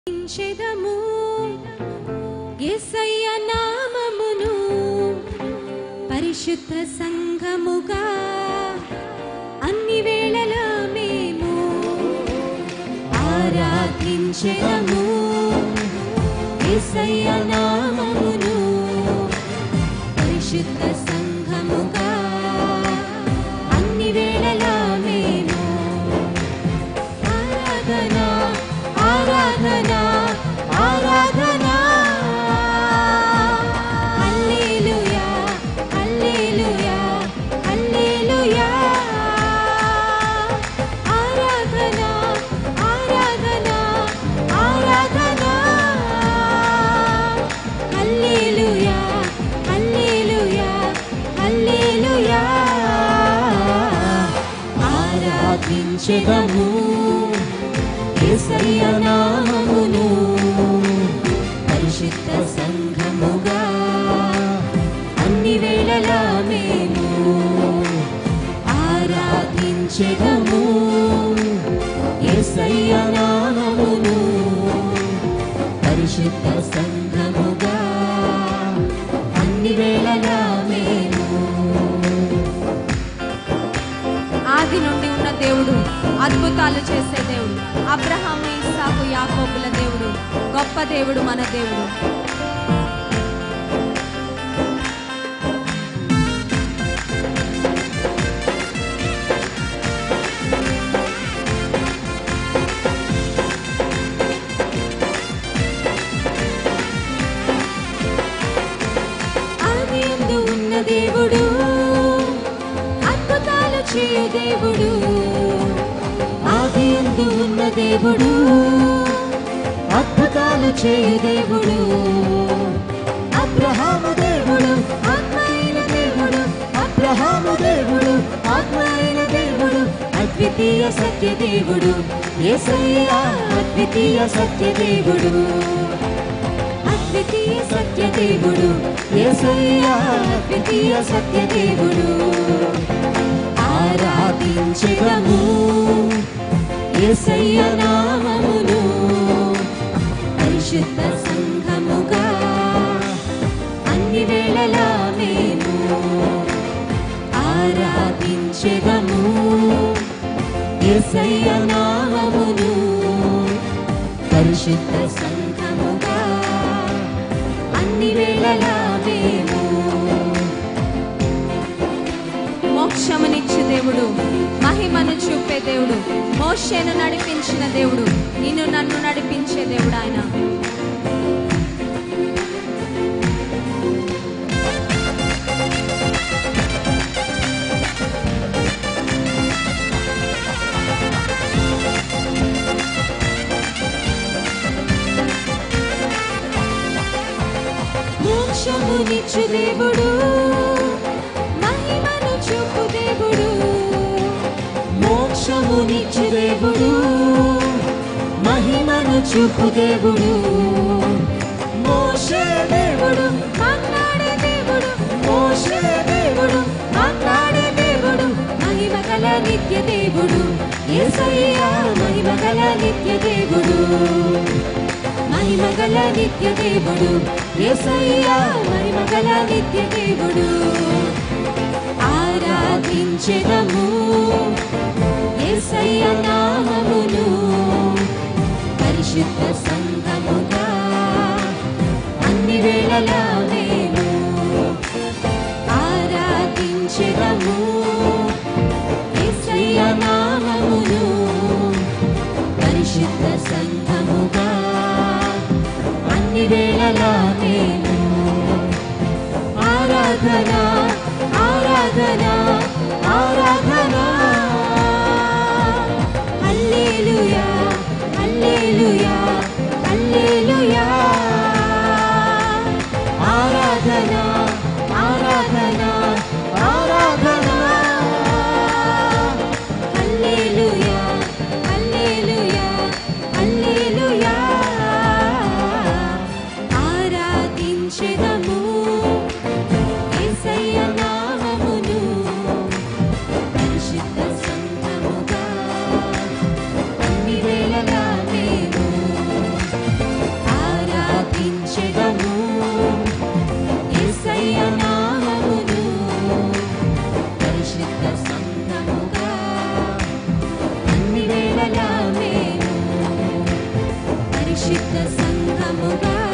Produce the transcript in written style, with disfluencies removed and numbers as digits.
స్తుతించెదము యేసయ్య నామమును పరిశుద్ధ సంఘముగా అన్ని వేళలా మేము ఆరాధించెదము యేసయ్య నామమును పరిశుద్ధ సంఘముగా అన్ని వేళలా మేము ఆరాధనా ఆరాధనా ఆరాధనా హల్లెలూయా హల్లెలూయా హల్లెలూయా ఆరాధనా ఆరాధనా ఆరాధనా హల్లెలూయా హల్లెలూయా హల్లెలూయా ఆరాధించెదము యేసయ్య నామమును పరిశుద్ధ సంఘముగా అన్ని వేళలా మేము ఆరాధించెదము యేసయ్య నామమును పరిశుద్ధ సంఘముగా అన్ని వేళలా మేము. ఆది నుండి ఉన్న దేవుడు, అద్భుతాలు చేసే దేవుడు, అబ్రహాము ఇస్సాకు యాకోబుల దేవుడు, గొప్ప దేవుడు మన దేవుడు. ఆది యందు ఉన్న దేవుడు, అద్భుతాలు చేయు దేవుడు, ఆది యందు ఉన్న దేవుడు, అద్భుతాలు చేయు దేవుడు, అబ్రహాము దేవుడు, ఆత్మ అయిన దేవుడు, అబ్రహాము దేవుడు, ఆత్మ అయిన దేవుడు, అద్వితీయ సత్య దేవుడు యేసయ్య, అద్వితీయ సత్య దేవుడు, అద్వితీయ సత్య దేవుడు యేసయ్య, అద్వితీయ సత్య దేవుడు. ఆరాధించెదము యేసయ్య నామమును పరిశుద్ధ సంఘముగా అన్ని వేళలా మేము ఆరాధించెదము యేసయ్య నామమును పరిశుద్ధ సంఘముగా అన్ని వేళలా మేము. మోక్షమునిచ్చు దేవుడు, మహిమను చూపే దేవుడు, మోషేను నడిపించిన దేవుడు, నిన్ను నన్ను నడిపించే దేవుడు ఆయన. మోక్షమునిచ్చు దేవుడు, మహిమను చూపు దేవుడు, మోక్షమునిచ్చు దేవుడు, మహిమను చూపు దేవుడు, మోషే దేవుడు, మాట్లాడే దేవుడు, మోషే దేవుడు, మాట్లాడే దేవుడు, మహిమ గల నిత్య దేవుడు యేసయ్య, మహిమ గల నిత్య దేవుడు, మహిమ గల నిత్య దేవుడు యేసయ్య, మహిమ గల నిత్య దేవుడు. ఆరాధించెదము యేసయ్య నామమును పరిశుద్ధ సంఘముగా అన్ని వేళలా మేము ఆరాధించెదము యేసయ్య నామమును పరిశుద్ధ సంఘముగా అన్ని వేళలా మేము ఆరాధనా ఆరాధనా ఆరాధనా హల్లెలూయా హల్లెలూయా హల్లెలూయా ఆరాధనా ఆరాధనా ఆరాధనా హల్లెలూయా హల్లెలూయా హల్లెలూయా ఆరాధించెదము యేసయ్య నామమును పరిశుద్ధ సంఘముగా